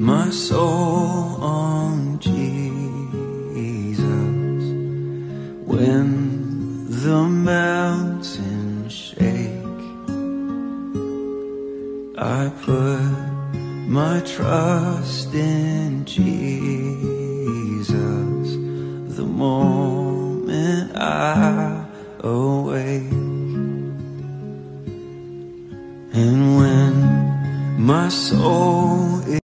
my soul on Jesus. When the mountains shake, I put my trust in Jesus. The moment I awake, and when my soul